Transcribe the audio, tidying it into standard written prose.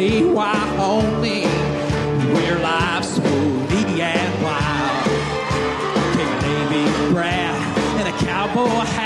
Tennessee, Wyoming, where life's woody and wild. Came a Navy brat and a cowboy hat.